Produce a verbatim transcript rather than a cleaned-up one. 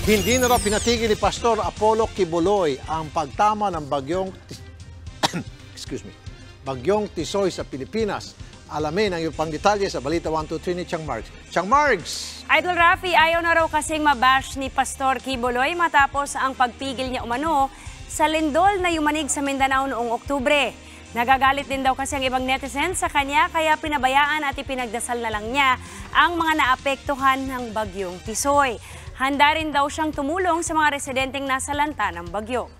Hindi na raw pinatigil ni Pastor Apollo Kibuloy ang pagtama ng bagyong excuse me, bagyong Tisoy sa Pilipinas. Alamin ang iyong pang detalye sa Balita one two three ni Chang Margs. Chang Margs! Idol Rafi, ayaw na raw kasing mabash ni Pastor Kibuloy matapos ang pagpigil niya umano sa lindol na yumanig sa Mindanao noong Oktubre. Nagagalit din daw kasi ang ibang netizens sa kanya kaya pinabayaan at ipinagdasal na lang niya ang mga naapektuhan ng bagyong Tisoy. Handa rin daw siyang tumulong sa mga residenteng nasa lanta ng bagyo.